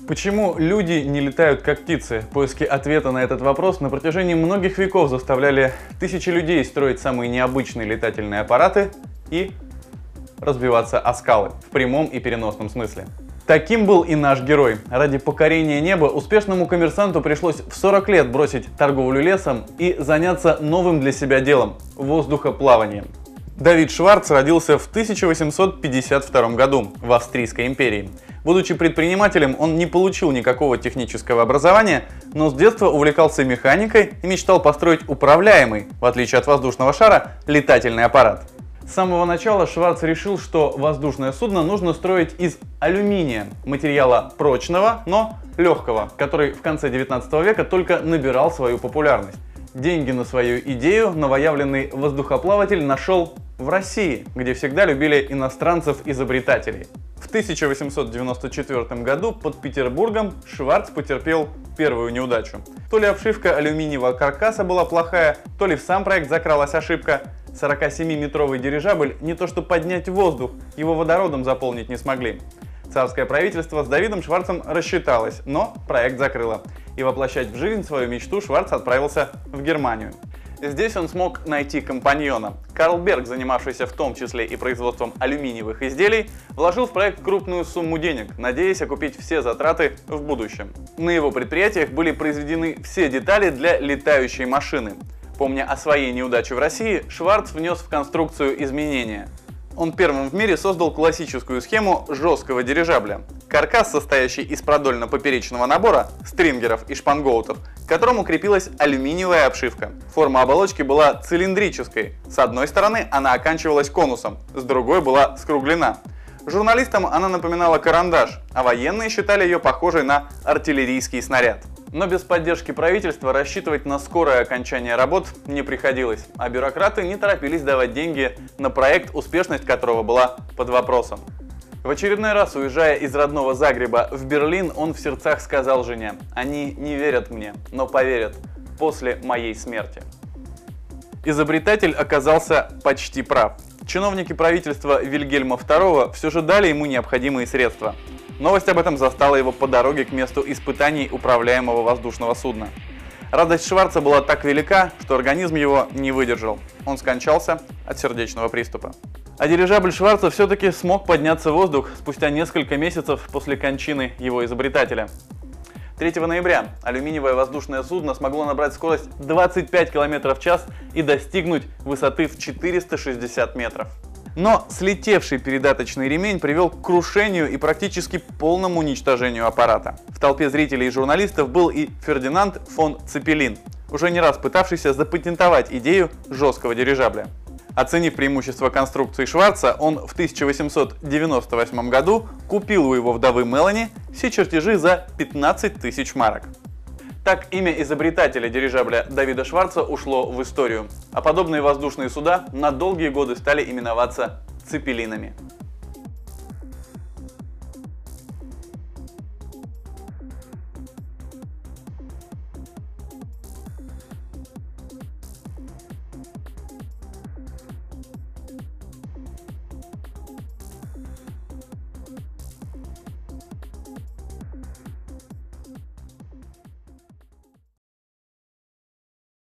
Почему люди не летают как птицы? Поиски ответа на этот вопрос на протяжении многих веков заставляли тысячи людей строить самые необычные летательные аппараты и разбиваться о скалы в прямом и переносном смысле. Таким был и наш герой. Ради покорения неба успешному коммерсанту пришлось в 40 лет бросить торговлю лесом и заняться новым для себя делом – воздухоплаванием. Давид Шварц родился в 1852 году в Австрийской империи. Будучи предпринимателем, он не получил никакого технического образования, но с детства увлекался механикой и мечтал построить управляемый, в отличие от воздушного шара, летательный аппарат. С самого начала Шварц решил, что воздушное судно нужно строить из алюминия, материала прочного, но легкого, который в конце 19 века только набирал свою популярность. Деньги на свою идею новоявленный воздухоплаватель нашел в России, где всегда любили иностранцев-изобретателей. В 1894 году под Петербургом Шварц потерпел первую неудачу. То ли обшивка алюминиевого каркаса была плохая, то ли в сам проект закралась ошибка. 47-метровый дирижабль не то что поднять в воздух, его водородом заполнить не смогли. Царское правительство с Давидом Шварцем рассчиталось, но проект закрыло. И воплощать в жизнь свою мечту Шварц отправился в Германию. Здесь он смог найти компаньона. Карл Берг, занимавшийся в том числе и производством алюминиевых изделий, вложил в проект крупную сумму денег, надеясь окупить все затраты в будущем. На его предприятиях были произведены все детали для летающей машины. Помня о своей неудаче в России, Шварц внес в конструкцию изменения. Он первым в мире создал классическую схему жесткого дирижабля. Каркас, состоящий из продольно-поперечного набора, стрингеров и шпангоутов, к которому крепилась алюминиевая обшивка. Форма оболочки была цилиндрической. С одной стороны она оканчивалась конусом, с другой была скруглена. Журналистам она напоминала карандаш, а военные считали ее похожей на артиллерийский снаряд. Но без поддержки правительства рассчитывать на скорое окончание работ не приходилось, а бюрократы не торопились давать деньги на проект, успешность которого была под вопросом. В очередной раз, уезжая из родного Загреба в Берлин, он в сердцах сказал жене: «Они не верят мне, но поверят после моей смерти». Изобретатель оказался почти прав. Чиновники правительства Вильгельма II все же дали ему необходимые средства. Новость об этом застала его по дороге к месту испытаний управляемого воздушного судна. Радость Шварца была так велика, что организм его не выдержал. Он скончался от сердечного приступа. А дирижабль Шварца все-таки смог подняться в воздух спустя несколько месяцев после кончины его изобретателя. 3 ноября алюминиевое воздушное судно смогло набрать скорость 25 км в час и достигнуть высоты в 460 метров. Но слетевший передаточный ремень привел к крушению и практически полному уничтожению аппарата. В толпе зрителей и журналистов был и Фердинанд фон Цепелин, уже не раз пытавшийся запатентовать идею жесткого дирижабля. Оценив преимущество конструкции Шварца, он в 1898 году купил у его вдовы Мелани все чертежи за 15 тысяч марок. Так имя изобретателя дирижабля Давида Шварца ушло в историю, а подобные воздушные суда на долгие годы стали именоваться цепелинами.